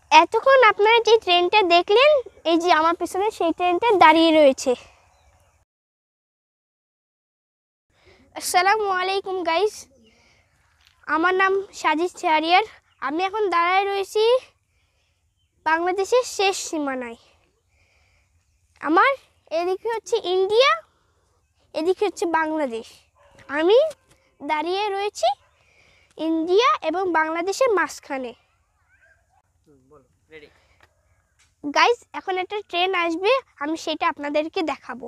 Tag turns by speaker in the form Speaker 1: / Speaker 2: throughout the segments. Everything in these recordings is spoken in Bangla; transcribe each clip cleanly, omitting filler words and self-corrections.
Speaker 1: এতক্ষণ আপনারা যে ট্রেনটা দেখলেন, এই যে আমার পিছনে সেই ট্রেনটা দাঁড়িয়ে রয়েছে। আসসালামু আলাইকুম গাইস, আমার নাম সাজিদ শাহরিয়ার। আমি এখন দাঁড়ায় রয়েছি বাংলাদেশের শেষ সীমানায়। আমার এদিকে হচ্ছে ইন্ডিয়া, এদিকে হচ্ছে বাংলাদেশ। আমি দাঁড়িয়ে রয়েছি ইন্ডিয়া এবং বাংলাদেশের মাঝখানে। গাইস, এখন একটা ট্রেন আসবে, আমি সেটা আপনাদেরকে দেখাবো।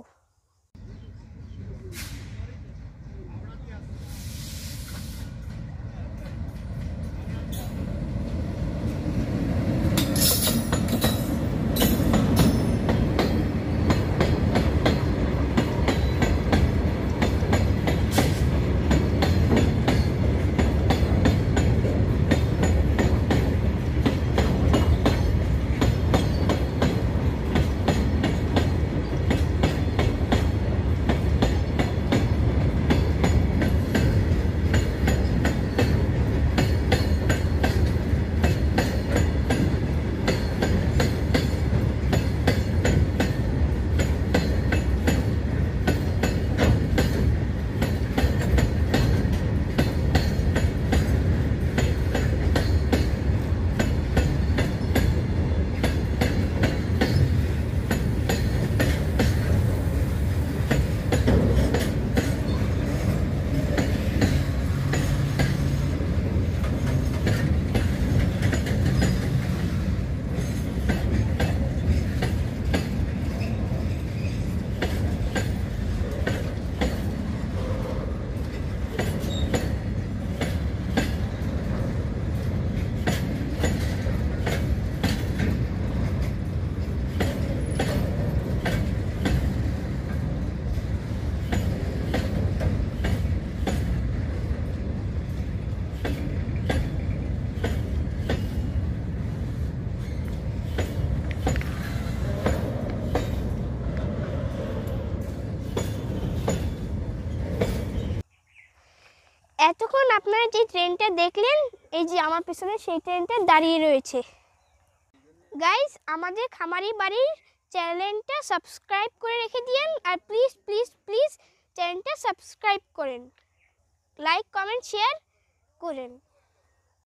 Speaker 1: এতক্ষণ আপনারা যে ট্রেনটা দেখলেন, এই যে আমার পিছনে সেই ট্রেনটা দাঁড়িয়ে রয়েছে। গাইস, আমাদের খামারি বাড়ির চ্যানেলটা সাবস্ক্রাইব করে রেখে দিন, আর প্লিজ প্লিজ প্লিজ চ্যানেলটা সাবস্ক্রাইব করেন, লাইক কমেন্ট শেয়ার করেন।